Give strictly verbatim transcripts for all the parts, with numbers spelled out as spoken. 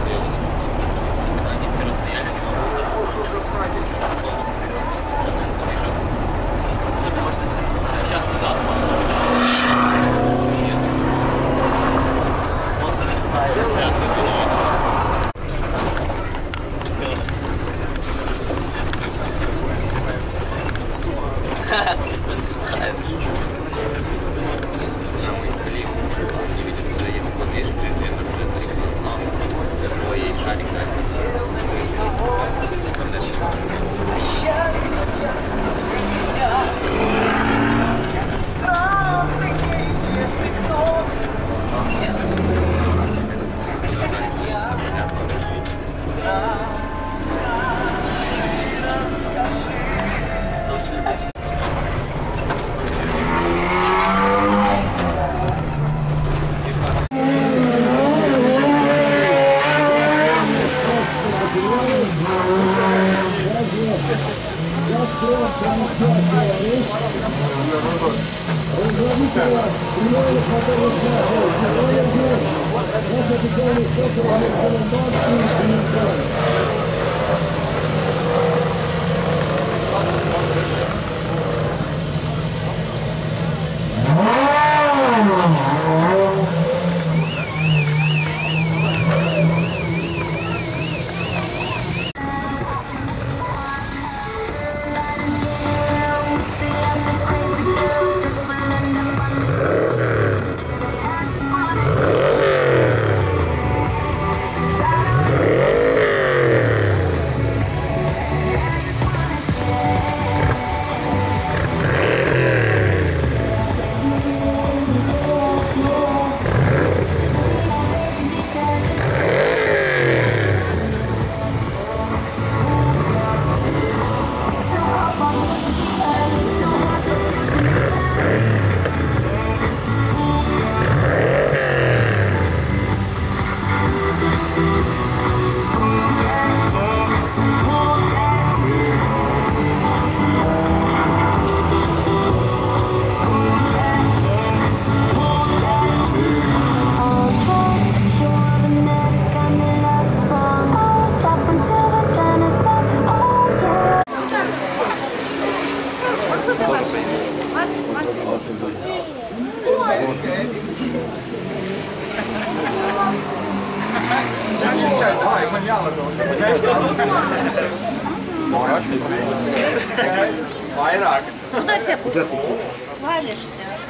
Куда тебя пустить? Валишься.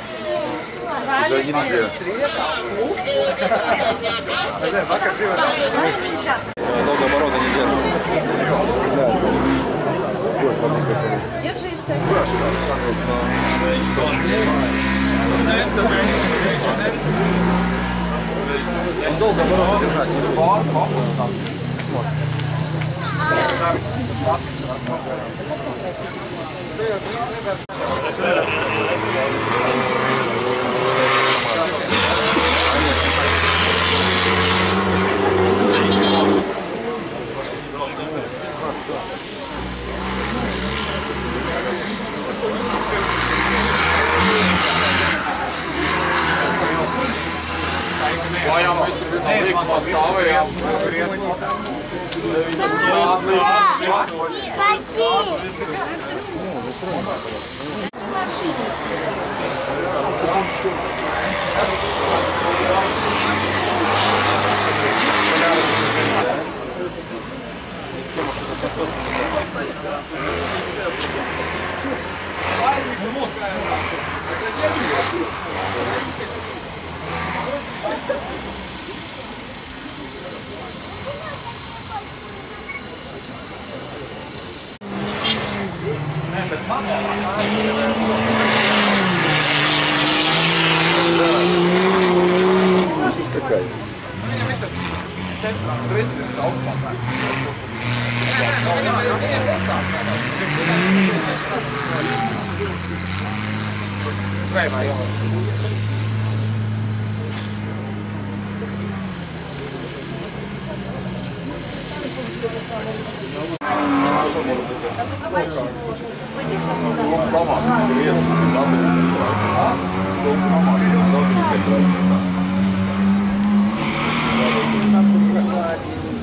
Валишься. Много оборота не держит. Держись. Он долго обороты держать не может. Vajam izturēt likumā stāvējām. Сама.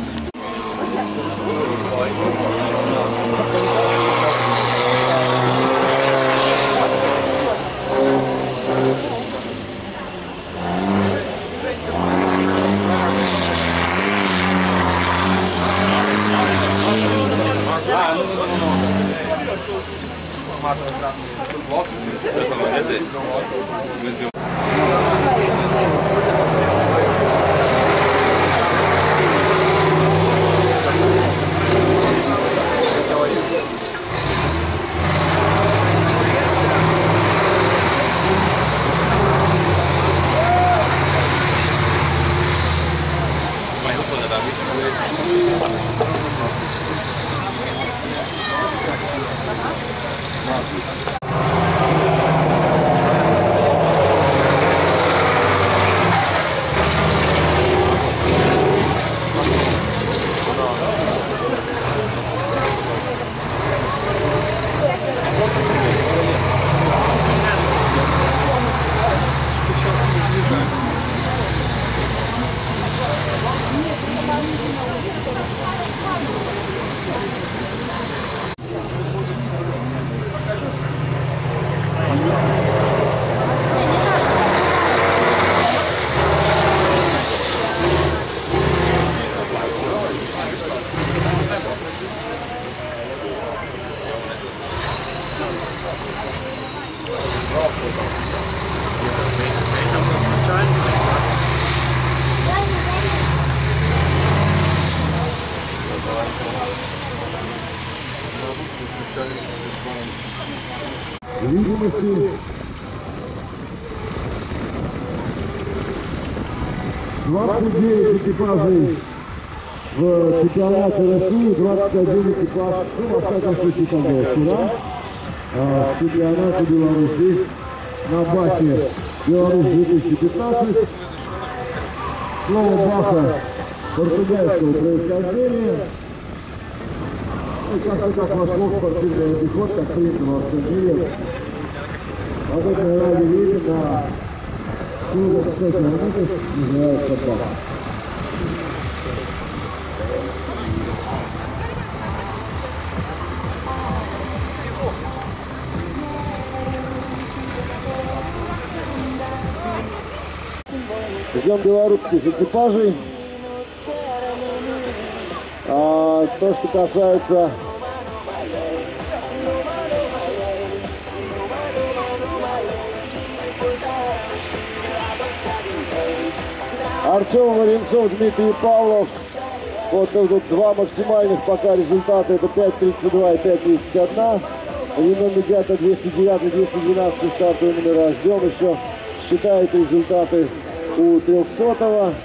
Видимости двадцать девять экипажей в чемпионате России, двадцать один экипаж, ну, во всяком случае, там было вчера, а в чемпионате Беларуси на базе Беларусь две тысячи пятнадцать. Слово Баха португальского происхождения. И как-то как вошло в спортивный обиход, как принято во всем мире. Вот это ради видно на сто километров называется Баха. Ждем белорусских экипажей. А, то, что касается Артем Варенцов, Дмитрий Павлов. Вот тут два максимальных пока результата. Это пять тридцать два и пять тридцать один. Рено Мегата двести девять, двести двенадцать стартовые номера. Ждем еще, считает результаты у трехсотого.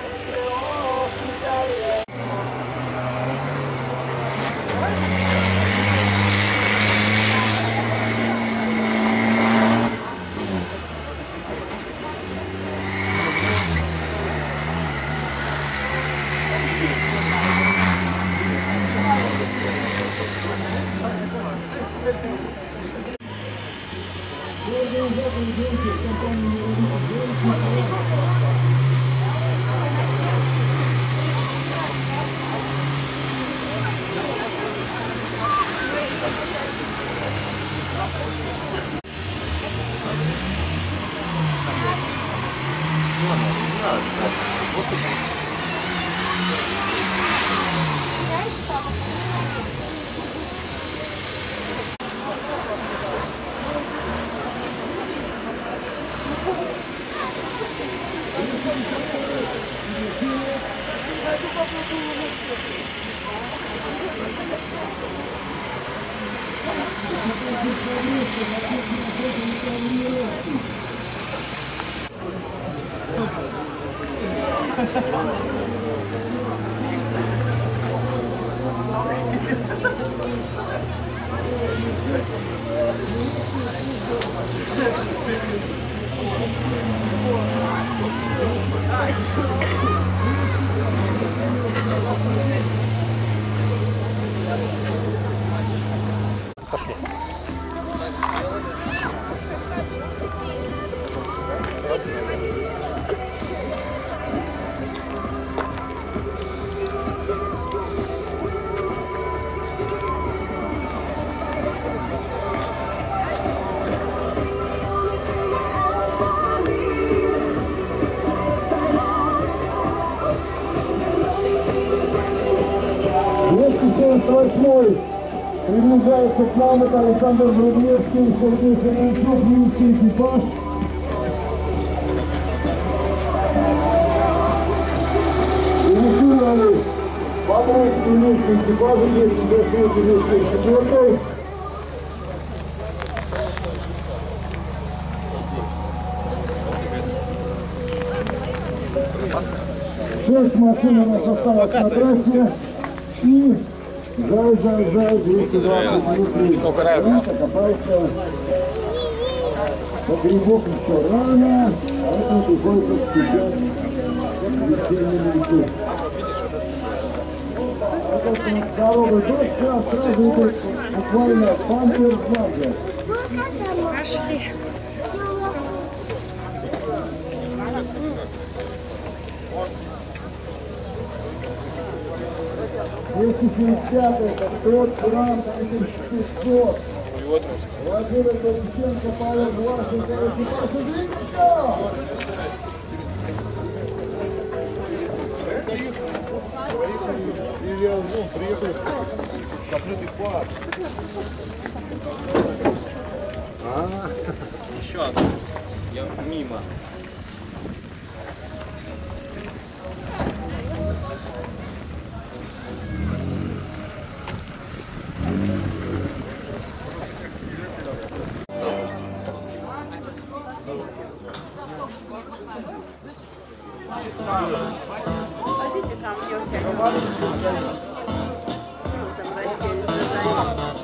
Пошли. двести семьдесят восьмой Приближается к нам, это Александр Врублевский, Сергей Сергеевичев, минский экипаж. Инвестировали по-моему минский экипаж, здесь двести четыре. Шесть машин у нас осталось на трассе. И зай, зай, зай, двести двадцать минут. Копается. До грибов еще рано, поэтому приходится вступать в вечернюю лету. Здоровый дождь, сразу идет буквально бампер-бампер. Пошли. двести семьдесят, это сто грамм, это шестьсот. Владимир Борисенко, Павел Власенко, экипаж Игрища! Илья-Зон приехал в закрытый парк. Еще одна. Я мимо. Пойдите там, девочки. Там расселись.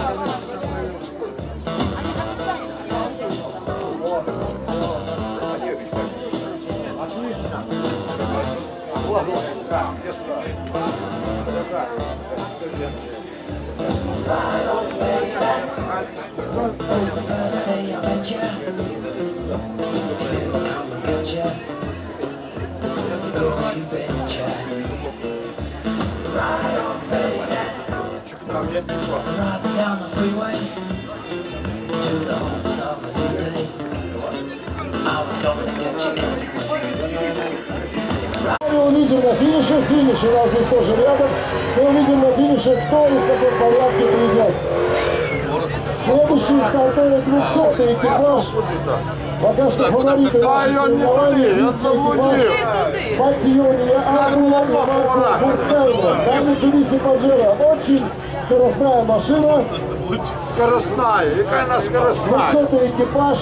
Down the freeway to the homes of a new day. I was going to get you. Мы увидим на финише, финиш у нас здесь тоже рядом. Мы увидим на финише, кто и в каком порядке придет. Следующий стартовый двухсотый экипаж. Пока что фавориты. Да, я не туди, я заблудил. Батьония, Армия, Бурстайна. Там Митсубиси Паджеро. Очень скоростная машина. Скоростная, какая она скоростная? двухсотый экипаж.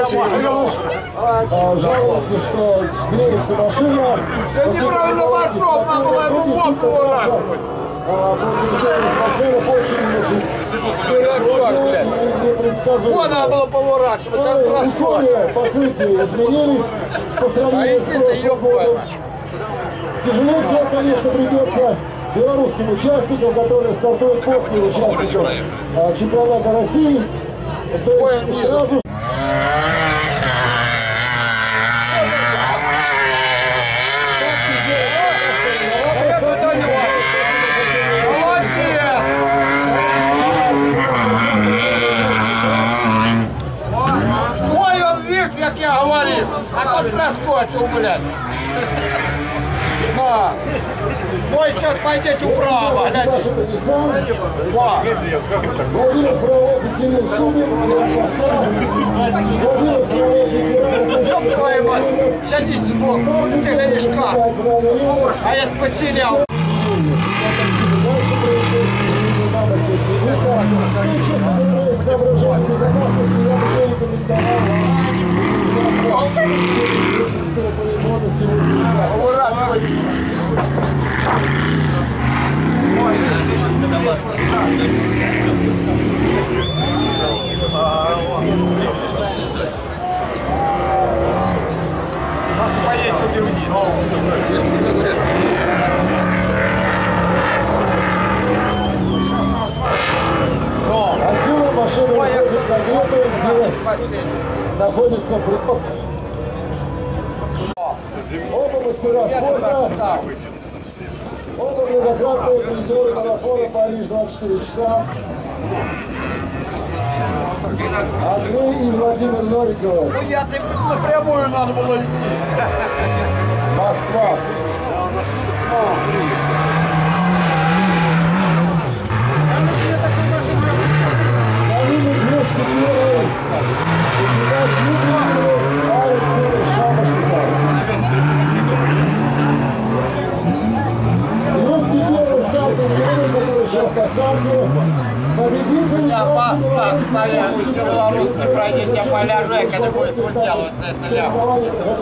А, жалуется, что клеится машина. Я неправильно пошел, надо было ему вон поворачивать. Дурачок, блядь. Вон надо было поворачивать, как происходит. Покрытия изменились по сравнению с прошлым годом. Тяжелее всего, конечно, придется белорусским участникам, которые стартуют после участников а, чемпионата России. То есть сразу... Ой, он видишь, как я говорил, а тот проскочил, блядь. На. Ой, сейчас пойдете вправо, глядь. Во. Ёб твою мать, садись сбоку, ты глядишь как. А я потерял. Поворачивай. Ой, сейчас поедет по бивни. Отсюда машина выходит на глоту, где находится приток. Оба мастера спорта, оба многократные призеры марафона Париж двадцать четыре часа. Андрей и Владимир Новиков. Ну я ты напрямую надо было идти. Москва. Я вас поставляю, белорусский пройдите поля Жека, не будет выделывать это лягу.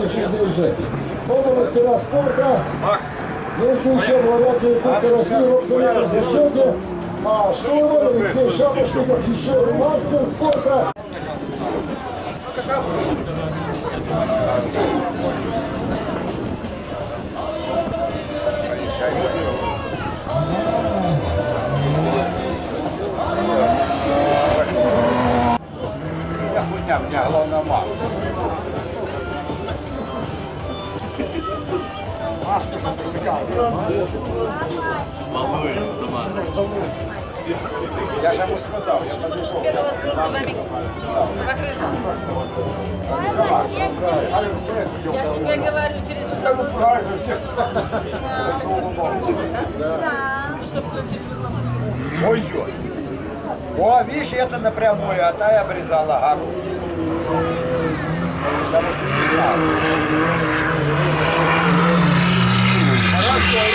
Если еще вариации Кубка России в абсолютном зачете, а Штурман, Алексей Шапошников, еще и мастер спорта. Я хуйня, у меня главное масса. Я же ему сказал, я побежал. Я тебе говорю, через Ой-ой. О, видишь, это напрямую, а та я обрезала гору. Потому что не знал. Хорошо.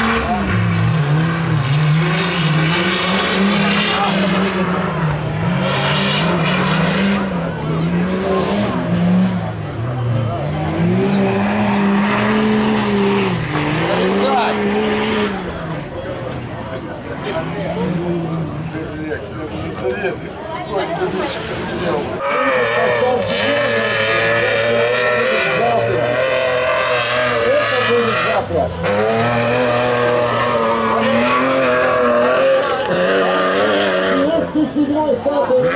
Седьмой стартовый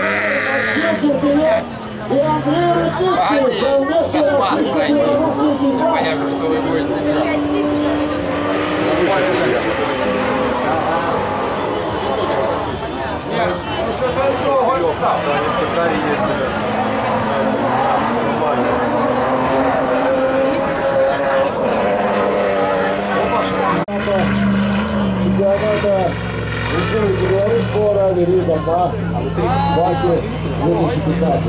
и Андрей Рыковский совместно Я понятно, что вы будете делать. Нет, ну что-то он долго отстал. Такая есть у чемпионата Республики Беларусь по ралли-ридам на баке двадцать пятнадцать.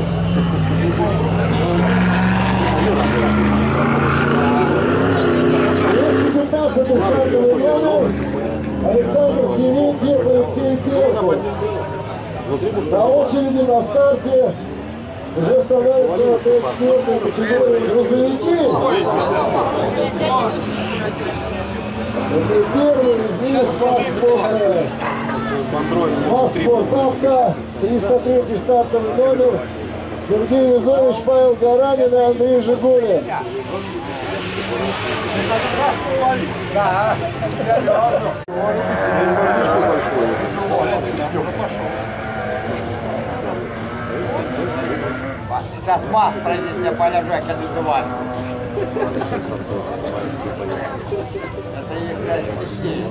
пятнадцатый стартовый номер Александр Дементьев, Алексей Перков. На очереди на старте уже становится четвертая категория грузовики. Это первый из них паспорт. Паспорт Авто, триста третий стартовый номер. Сергей Юзович, Павел Гаранин и Андрей Жигулин. Да. Сейчас масс пройдите, поля Жека забивает. Это их, блядь, стихия.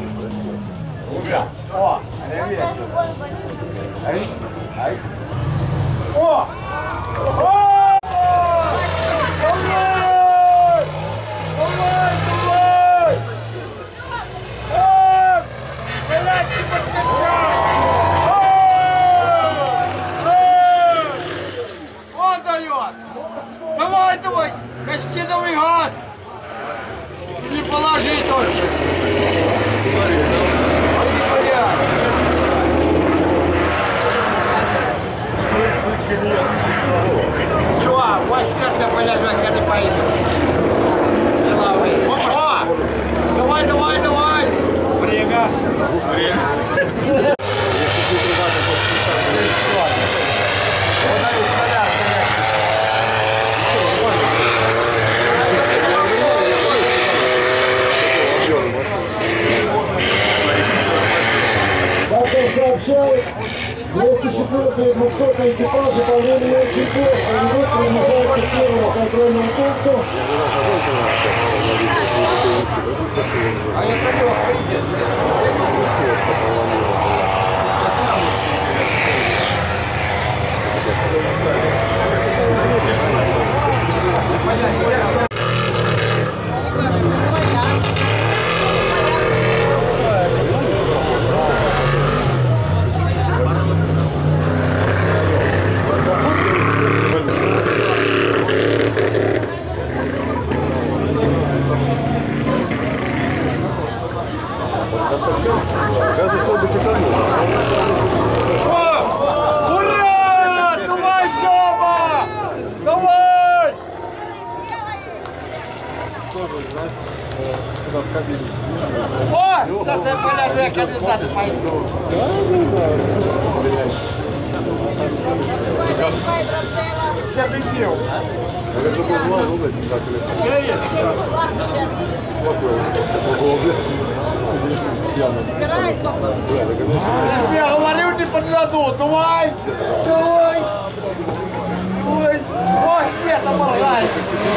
О, ревет. Ай, ай. О! О! Давай! Давай, давай! О! Блядь, ты подкачай! Он дает! Давай, давай! Костиновый гад! Не положи только! Ай, блядь! Все, вот сейчас я поляжу, я не пойду. Деловые. О! Давай, давай, давай! Время. Время. Как он сообщает, двести четвёртый и двухсотый экипажи по времени очень плохо ведут, приближаются к первому контрольному пункту. А это легко идет. Понятно. Ура! Давай, Сёма! Давай! О! Сейчас я поляжу, я конденсат пойду. Я бегил. Я говорю, не подраду, давай! Давай! Ой! Ой, Света моргает!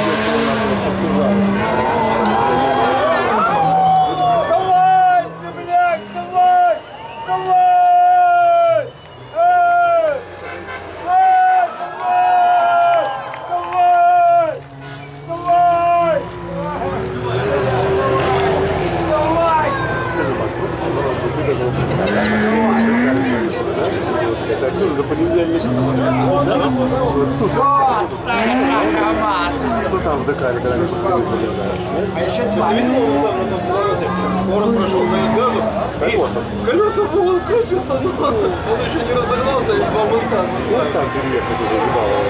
Давай, земляк, давай! Давай! Эй! Эй, давай! Давай! Давай! Давай! Это отсюда до понедельника. Вот, станет наша АМАЗ. Что там в Дакаре, когда они А еще два. Город прошел, дает газу, и колеса будут крутиться, но он еще не разогнался, и два моста. Знаешь, там переехать уже ебало.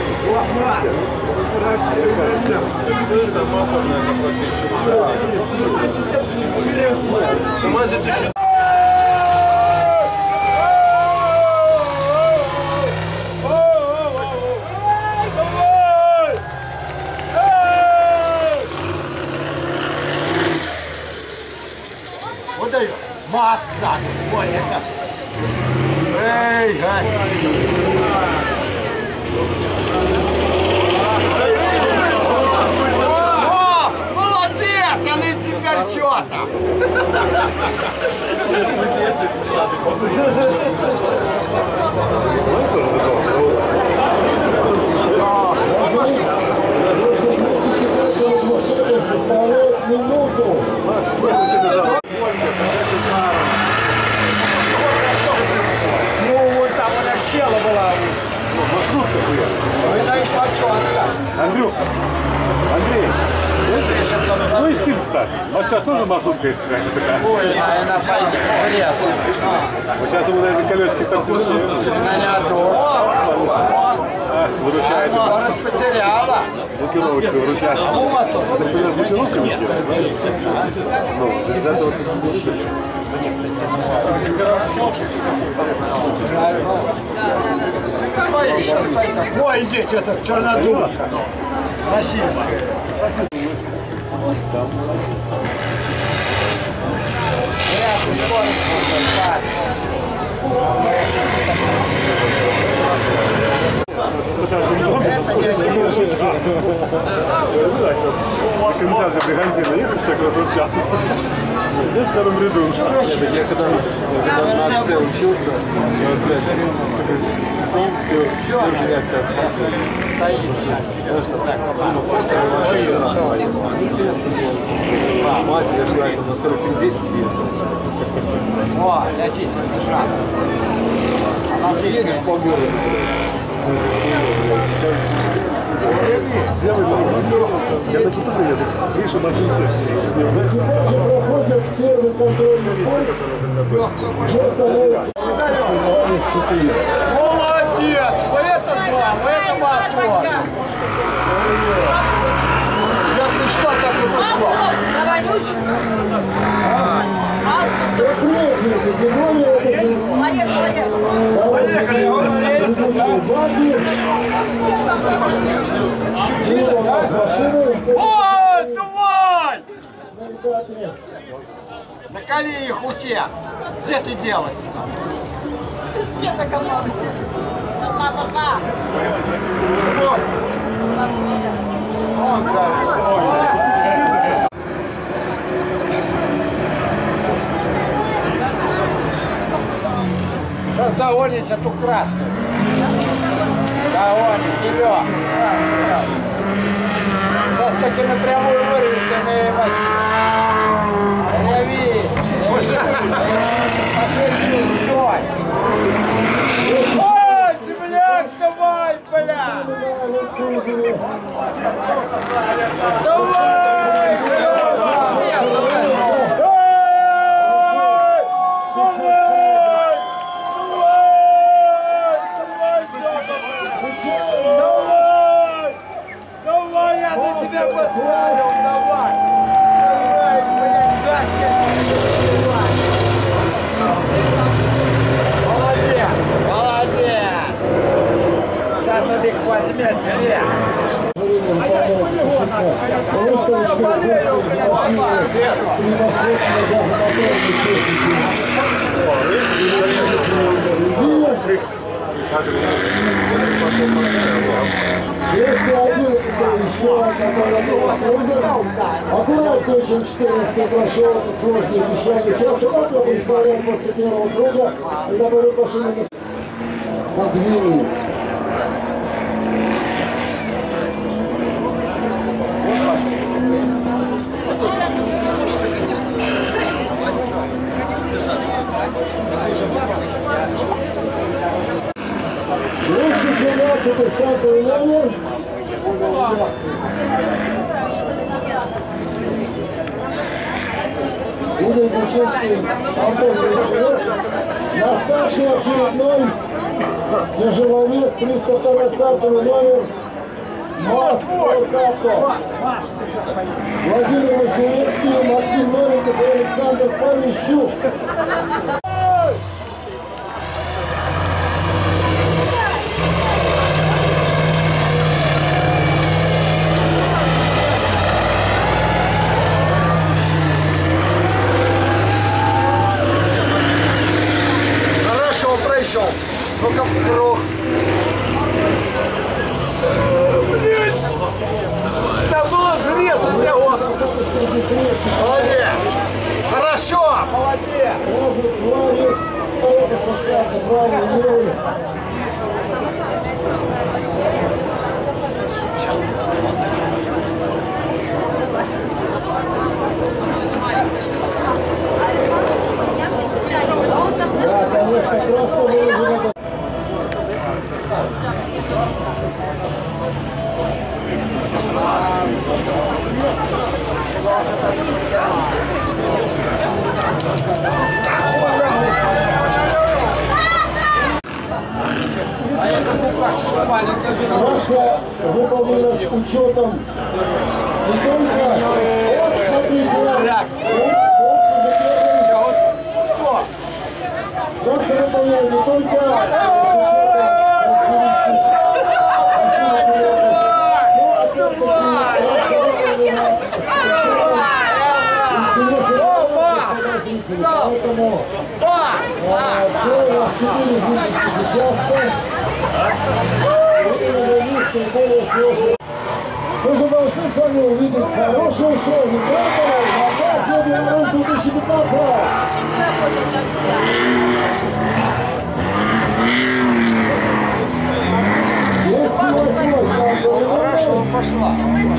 Это мафа, наверное, практически. КамАЗе тысяча. Вот дает. Масса. Ой, это. Эй, Гаси. О, молодец, они теперь что-то. Ну, вот там вот начало была. Маршрутка хуя. Она и шла четко. Андрюх, Андрей, ну и стиль, кстати. У тебя тоже маршрутка есть какая-то такая? Ой, она пойдет. Вот сейчас ему на эти колесики так тяжелее. А, выручает. Скорость потеряла. Блокировочка выручает. Ну, а то. Например, блокировками сделать, ну, без этого Ой, здесь этот чернодумка. Российская. Вряд ли скорость можно. Это не один. Концерты бригантины ехать так раз в час. Здесь в втором ряду. Я когда, я когда на акции учился, я вот, блядь, спецом все, все реакция отпасывает. Стоит. Потому что так, Дима просто интересно было. А, мать, я шла это на сорок десять ездил. О, летите, пешка. Она едешь по городу. Я на что-то приеду. Гриша машин Молодец! Вот это да, вот это мотор. Я пришла, так и пошла. Молодец, молодец. Поехали, он едет, да? Ой, давай! Накали их у всех. Где ты делась? Где-то команда. Папа, папа. Он да. Сейчас догонить эту красную. Догонить, Серега. Сейчас таки напрямую вырвете на возьми. Ряви. Последний стой. О, земляк, давай, бля. Давай, бля. непосредственно даже моторной техники. Если один, еще одна аккуратнее, чем четырнадцатый прошел этот сложный обещание. Часто попробуем исполнять после первого круга, когда были машины на длинные. двести семнадцатый стартовый номер. Игорь Бучевский, Антон Гречев. На старший очередной тяжеловес, триста второй стартовый номер. МАЗ Оркавто. Владимир Василевский, Максим Новиков и Александр Полищук. Ну-ка, круг. Да было срезать его. Молодец. Хорошо, молодец. Да, конечно, просто выложено. Трасса выполнена с учетом не только трасса выполнена не только поэтому мы же должны с вами увидеть хорошее шоу, не только на Беларусь две тысячи пятнадцать. Хорошо, пошла.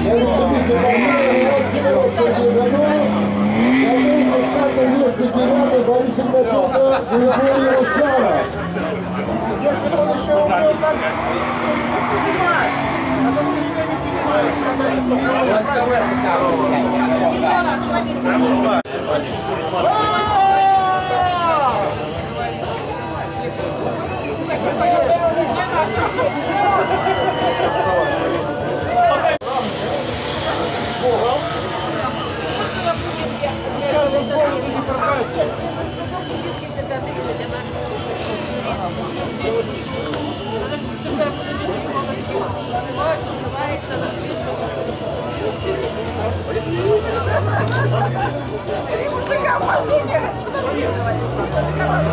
Если он еще умел так понимать, надо что никто не Мужика в машине!